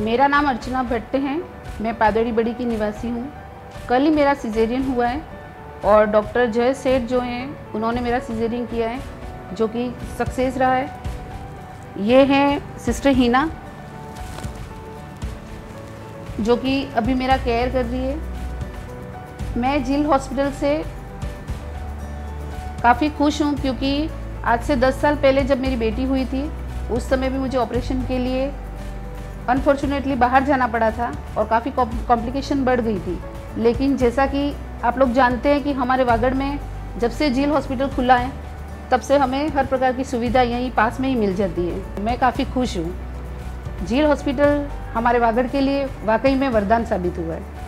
मेरा नाम अर्चना भट्ट है। मैं पादड़ी बड़ी की निवासी हूँ। कल ही मेरा सिजेरियन हुआ है और डॉक्टर जय सेठ जो हैं उन्होंने मेरा सिजेरियन किया है, जो कि सक्सेस रहा है। ये हैं सिस्टर हीना, जो कि अभी मेरा केयर कर रही है। मैं झील हॉस्पिटल से काफ़ी खुश हूँ, क्योंकि आज से 10 साल पहले जब मेरी बेटी हुई थी उस समय भी मुझे ऑपरेशन के लिए अनफॉर्चुनेटली बाहर जाना पड़ा था और काफ़ी कॉम्प्लिकेशन बढ़ गई थी। लेकिन जैसा कि आप लोग जानते हैं कि हमारे वागड़ में जब से झील हॉस्पिटल खुला है तब से हमें हर प्रकार की सुविधा यहीं पास में ही मिल जाती है। मैं काफ़ी खुश हूँ। झील हॉस्पिटल हमारे वागड़ के लिए वाकई में वरदान साबित हुआ है।